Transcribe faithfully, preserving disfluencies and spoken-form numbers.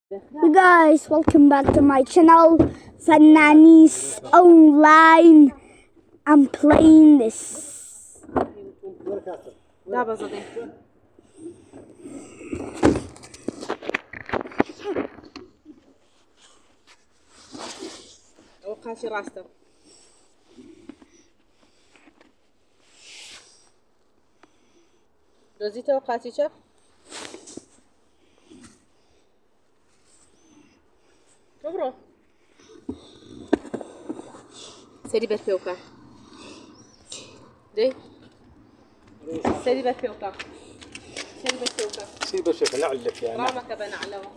You guys, welcome back to my channel, Fananis Online. I'm playing this. وقعتي راسك. دوزيتها وقعتيتها. برو سيدي بالفيوكا دي سيدي بالفيوكا سيدي بالفيوكا سيدي بالفيوكا نعلك يعني رامك بنعلوه